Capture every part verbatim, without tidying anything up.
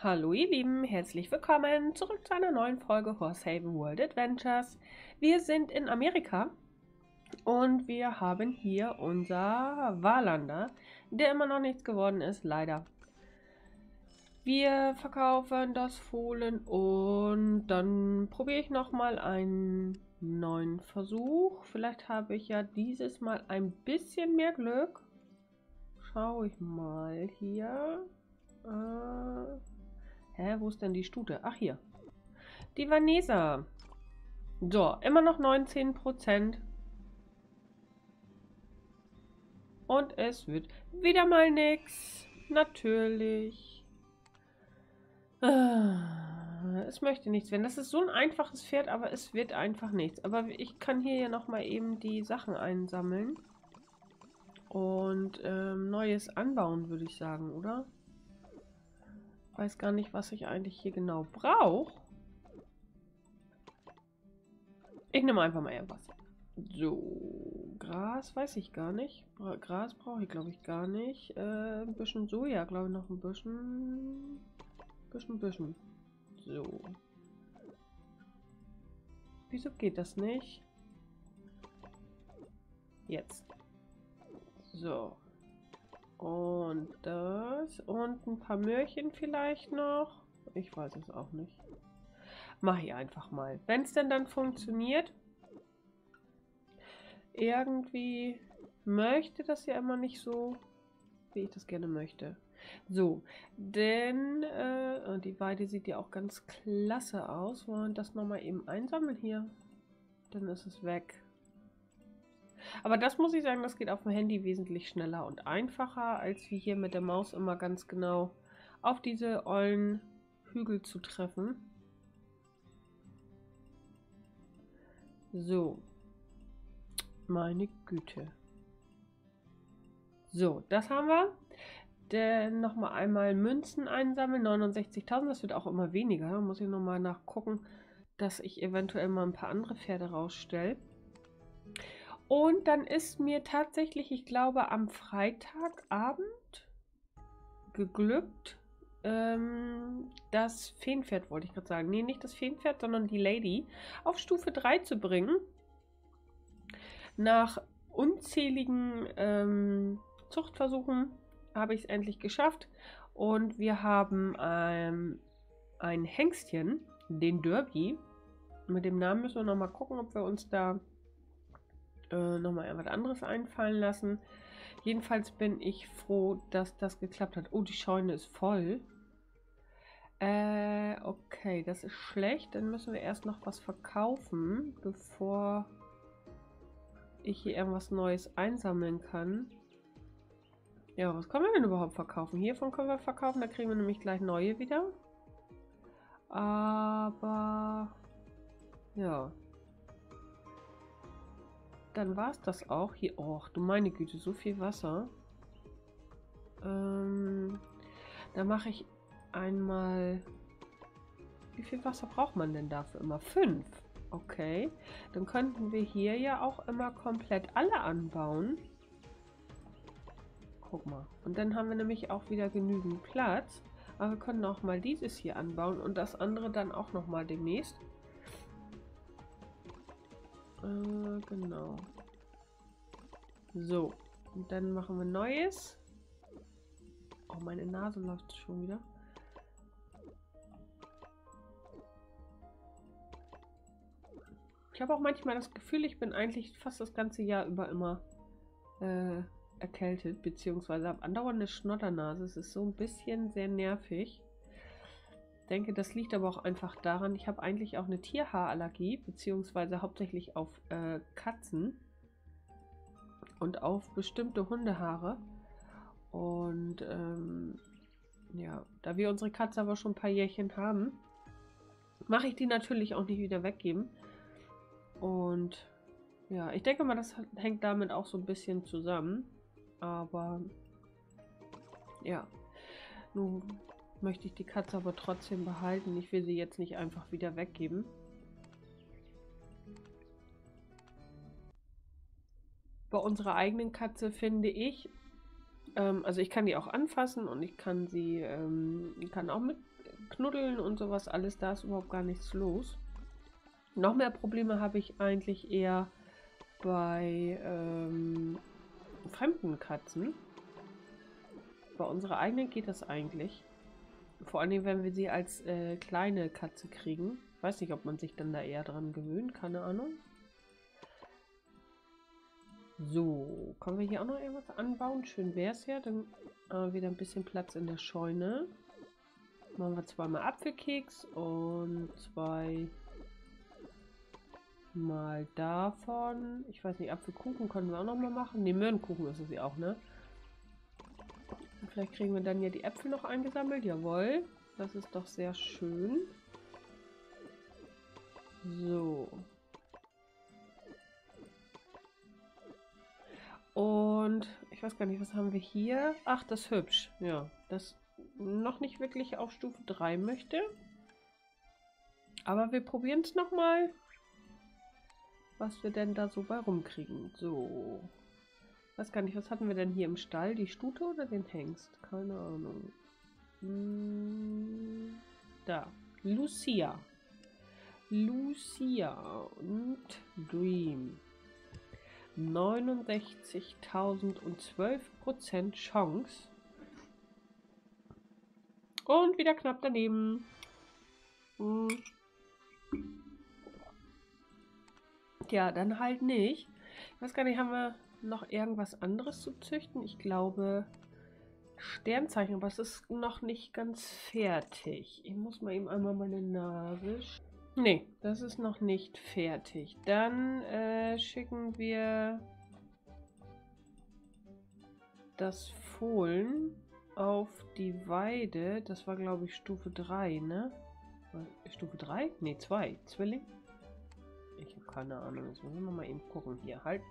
Hallo ihr Lieben, herzlich willkommen zurück zu einer neuen Folge Horsehaven World Adventures. Wir sind in Amerika und wir haben hier unser Wahlander, der immer noch nichts geworden ist, leider. Wir verkaufen das Fohlen und dann probiere ich nochmal einen neuen Versuch. Vielleicht habe ich ja dieses Mal ein bisschen mehr Glück. Schau ich mal hier. Äh Hä, wo ist denn die Stute? Ach, hier. Die Vanessa. So, immer noch neunzehn Prozent. Und es wird wieder mal nix. Natürlich. Ah, es möchte nichts werden. Das ist so ein einfaches Pferd, aber es wird einfach nichts. Aber ich kann hier ja nochmal eben die Sachen einsammeln. Und ähm, Neues anbauen, würde ich sagen, oder? Weiß gar nicht, was ich eigentlich hier genau brauche. Ich nehme einfach mal irgendwas. So, Gras weiß ich gar nicht. Bra Gras brauche ich, glaube ich, gar nicht. Äh, ein bisschen Soja, glaube ich, noch ein bisschen. Bisschen, bisschen. So. Wieso geht das nicht? Jetzt. So. Und das. Und ein paar Möhrchen vielleicht noch. Ich weiß es auch nicht. Mache ich einfach mal. Wenn es denn dann funktioniert. Irgendwie möchte das ja immer nicht so, wie ich das gerne möchte. So, denn äh, die Weide sieht ja auch ganz klasse aus. Wollen wir das nochmal eben einsammeln hier? Dann ist es weg. Aber das muss ich sagen, das geht auf dem Handy wesentlich schneller und einfacher, als wie hier mit der Maus immer ganz genau auf diese ollen Hügel zu treffen. So. Meine Güte. So, das haben wir. Dann nochmal einmal Münzen einsammeln. neunundsechzigtausend, das wird auch immer weniger. Da muss ich nochmal nachgucken, dass ich eventuell mal ein paar andere Pferde rausstelle. Und dann ist mir tatsächlich, ich glaube, am Freitagabend geglückt, ähm, das Feenpferd, wollte ich gerade sagen. Nee, nicht das Feenpferd, sondern die Lady auf Stufe drei zu bringen. Nach unzähligen ähm, Zuchtversuchen habe ich es endlich geschafft. Und wir haben ähm, ein Hengstchen, den Derby. Mit dem Namen müssen wir nochmal gucken, ob wir uns da äh, nochmal etwas anderes einfallen lassen. Jedenfalls bin ich froh, dass das geklappt hat. Oh, die Scheune ist voll. Äh, okay, das ist schlecht. Dann müssen wir erst noch was verkaufen, bevor ich hier irgendwas Neues einsammeln kann. Ja, was können wir denn überhaupt verkaufen? Hiervon können wir verkaufen, da kriegen wir nämlich gleich neue wieder. Aber ja. Dann war es das auch. Hier, oh, du meine Güte, so viel Wasser. Ähm, da mache ich einmal... Wie viel Wasser braucht man denn dafür immer? Fünf. Okay, dann könnten wir hier ja auch immer komplett alle anbauen. Guck mal. Und dann haben wir nämlich auch wieder genügend Platz. Aber wir können auch mal dieses hier anbauen und das andere dann auch noch mal demnächst. Äh, genau. So, und dann machen wir Neues. Oh, meine Nase läuft schon wieder. Ich habe auch manchmal das Gefühl, ich bin eigentlich fast das ganze Jahr über immer äh, erkältet, beziehungsweise habe andauernd eine Schnoddernase. Es ist so ein bisschen sehr nervig. Ich denke, das liegt aber auch einfach daran, ich habe eigentlich auch eine Tierhaarallergie, beziehungsweise hauptsächlich auf äh, Katzen und auf bestimmte Hundehaare. Und ähm, ja, da wir unsere Katze aber schon ein paar Jährchen haben, mache ich die natürlich auch nicht wieder weggeben. Und ja, ich denke mal, das hängt damit auch so ein bisschen zusammen. Aber ja, nun möchte ich die Katze aber trotzdem behalten. Ich will sie jetzt nicht einfach wieder weggeben. Bei unserer eigenen Katze finde ich, ähm, also ich kann die auch anfassen und ich kann sie, ähm, kann auch mit Knuddeln und sowas alles, da ist überhaupt gar nichts los. Noch mehr Probleme habe ich eigentlich eher bei ähm, fremden Katzen. Bei unserer eigenen geht das eigentlich. Vor allem, wenn wir sie als äh, kleine Katze kriegen. Ich weiß nicht, ob man sich dann da eher dran gewöhnt, keine Ahnung. So, können wir hier auch noch irgendwas anbauen? Schön wäre es ja. Dann äh, wieder ein bisschen Platz in der Scheune. Machen wir zweimal Apfelkeks und zwei mal davon. Ich weiß nicht, Apfelkuchen können wir auch noch mal machen. Ne, Möhrenkuchen ist es ja auch, ne? Und vielleicht kriegen wir dann ja die Äpfel noch eingesammelt. Jawohl, das ist doch sehr schön. So. Und ich weiß gar nicht, was haben wir hier? Ach, das ist hübsch. Ja, das noch nicht wirklich auf Stufe drei möchte. Aber wir probieren es nochmal, was wir denn da so bei rumkriegen. So. Ich weiß gar nicht, was hatten wir denn hier im Stall? Die Stute oder den Hengst? Keine Ahnung. Hm, da. Lucia. Lucia und Dream. neunundsechzigtausend und zwölf Prozent Chance. Und wieder knapp daneben. Hm. Ja, dann halt nicht. Ich weiß gar nicht, haben wir noch irgendwas anderes zu züchten? Ich glaube Sternzeichen, aber es ist noch nicht ganz fertig. Ich muss mal eben einmal meine Nase... Nee, das ist noch nicht fertig. Dann äh, schicken wir das Fohlen auf die Weide. Das war, glaube ich, Stufe drei, ne? Stufe drei? Ne, zwei. Zwilling? Ich habe keine Ahnung. Jetzt müssen wir mal eben gucken. Hier, halt.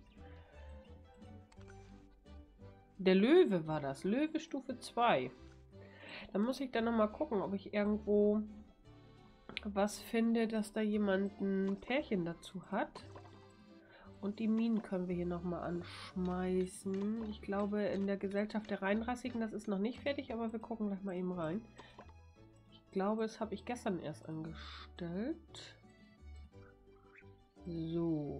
Der Löwe war das. Löwe Stufe zwei. Dann muss ich dann noch mal gucken, ob ich irgendwo was finde, dass da jemand ein Pärchen dazu hat. Und die Minen können wir hier nochmal anschmeißen. Ich glaube, in der Gesellschaft der Reinrassigen, das ist noch nicht fertig, aber wir gucken gleich mal eben rein. Ich glaube, das habe ich gestern erst angestellt. So.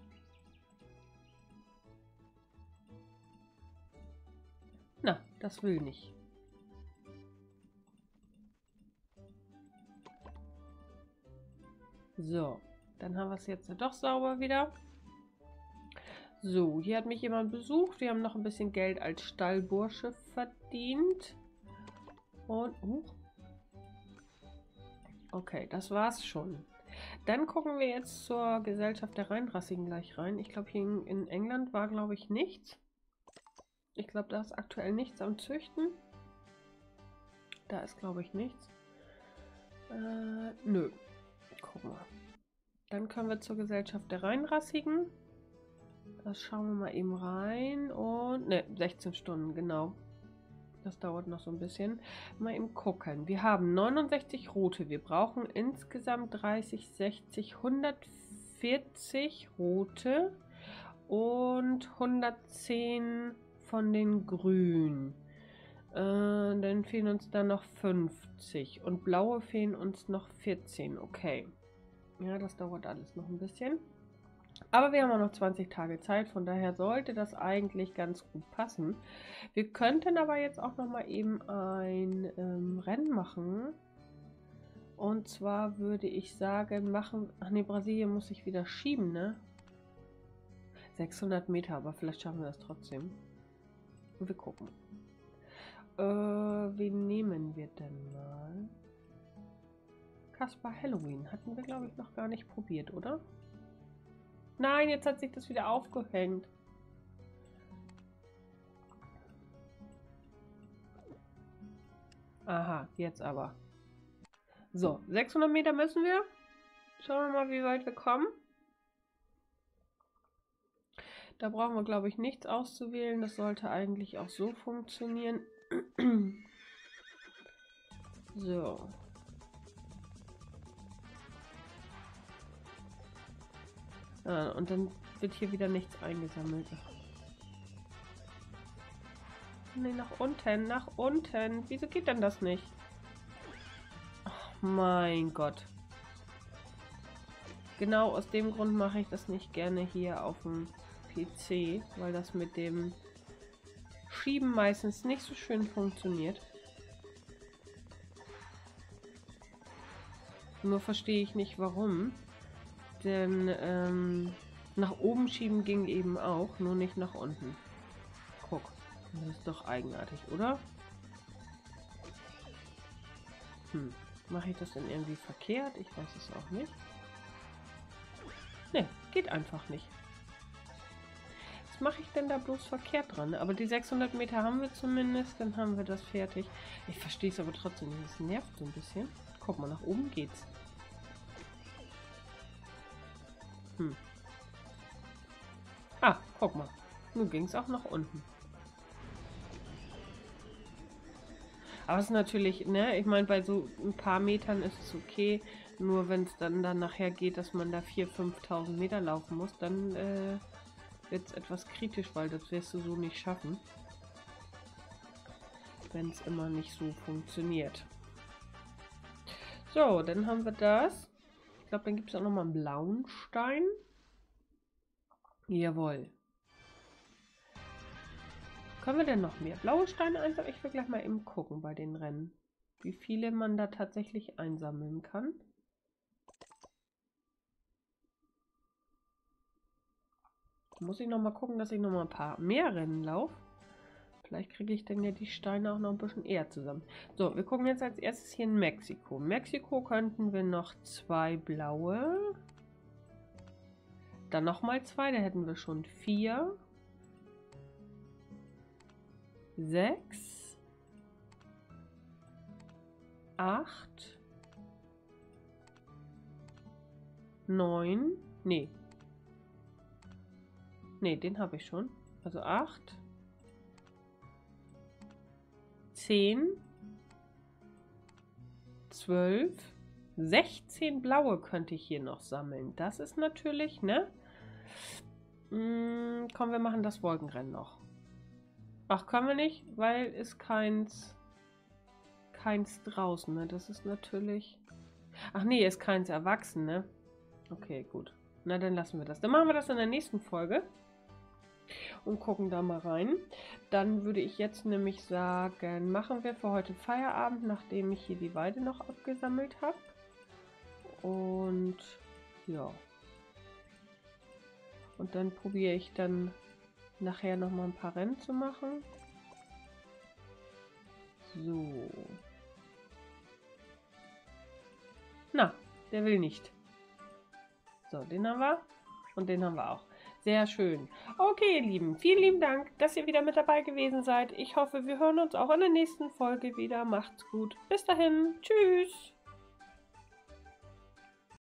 Na, das will nicht. So, dann haben wir es jetzt doch sauber wieder. So, hier hat mich jemand besucht. Wir haben noch ein bisschen Geld als Stallbursche verdient. Und, uh. Okay, das war's schon. Dann gucken wir jetzt zur Gesellschaft der Reinrassigen gleich rein. Ich glaube, hier in, in England war, glaube ich, nichts. Ich glaube, da ist aktuell nichts am Züchten. Da ist, glaube ich, nichts. Äh, nö. Guck mal. Dann können wir zur Gesellschaft der Reinrassigen. Das schauen wir mal eben rein. Und, ne, sechzehn Stunden, genau. Das dauert noch so ein bisschen. Mal eben gucken. Wir haben neunundsechzig rote. Wir brauchen insgesamt dreißig, sechzig, hundertvierzig rote und hundertzehn von den grünen. Äh, dann fehlen uns dann noch fünfzig und blaue fehlen uns noch vierzehn. Okay. Ja, das dauert alles noch ein bisschen. Aber wir haben auch noch zwanzig Tage Zeit, von daher sollte das eigentlich ganz gut passen. Wir könnten aber jetzt auch noch mal eben ein ähm, Rennen machen. Und zwar würde ich sagen, machen... Ach ne, Brasilien muss ich wieder schieben, ne? sechshundert Meter, aber vielleicht schaffen wir das trotzdem. Und wir gucken. Äh, wen nehmen wir denn mal? Kaspar Halloween hatten wir, glaube ich, noch gar nicht probiert, oder? Nein, jetzt hat sich das wieder aufgehängt. Aha, jetzt aber. So, sechshundert Meter müssen wir. Schauen wir mal, wie weit wir kommen. Da brauchen wir, glaube ich, nichts auszuwählen. Das sollte eigentlich auch so funktionieren. So. Ah, und dann wird hier wieder nichts eingesammelt. Nee, nach unten, nach unten. Wieso geht denn das nicht? mein Gott. Genau aus dem Grund mache ich das nicht gerne hier auf dem P C, weil das mit dem Schieben meistens nicht so schön funktioniert. Nur verstehe ich nicht warum. Denn ähm, nach oben schieben ging eben auch, nur nicht nach unten. Guck, das ist doch eigenartig, oder? Hm, mache ich das denn irgendwie verkehrt? Ich weiß es auch nicht. Ne, geht einfach nicht. Was mache ich denn da bloß verkehrt dran? Aber die sechshundert Meter haben wir zumindest, dann haben wir das fertig. Ich verstehe es aber trotzdem nicht, es nervt so ein bisschen. Guck mal, nach oben geht's. Hm. Ah, guck mal. Nun ging es auch nach unten. Aber es ist natürlich, ne, ich meine, bei so ein paar Metern ist es okay. Nur wenn es dann, dann nachher geht, dass man da viertausend, fünftausend Meter laufen muss, dann äh, wird es etwas kritisch, weil das wirst du so nicht schaffen. Wenn es immer nicht so funktioniert. So, dann haben wir das. Ich glaube, dann gibt es auch noch mal einen blauen Stein. Jawohl. Können wir denn noch mehr blaue Steine einsammeln? Ich will gleich mal eben gucken bei den Rennen, wie viele man da tatsächlich einsammeln kann. Muss ich noch mal gucken, dass ich noch mal ein paar mehr Rennen laufe. Vielleicht kriege ich dann ja die Steine auch noch ein bisschen eher zusammen. So, wir gucken jetzt als erstes hier in Mexiko. Mexiko könnten wir noch zwei blaue. Dann noch mal zwei, da hätten wir schon vier. Sechs. Acht. Neun. Nee. Nee, den habe ich schon. Also acht. Zehn. Zwölf. sechzehn blaue könnte ich hier noch sammeln. Das ist natürlich, ne? Hm, komm, wir machen das Wolkenrennen noch. Ach, können wir nicht, weil ist keins, keins draußen, ne? Das ist natürlich... Ach nee, ist keins erwachsen, ne? Okay, gut. Na, dann lassen wir das. Dann machen wir das in der nächsten Folge. Und gucken da mal rein. Dann würde ich jetzt nämlich sagen, machen wir für heute Feierabend, nachdem ich hier die Weide noch abgesammelt habe. Und ja. Und dann probiere ich dann nachher noch mal ein paar Rennen zu machen. So. Na, der will nicht. So, den haben wir. Und den haben wir auch. Sehr schön. Okay, ihr Lieben, vielen lieben Dank, dass ihr wieder mit dabei gewesen seid. Ich hoffe, wir hören uns auch in der nächsten Folge wieder. Macht's gut. Bis dahin. Tschüss.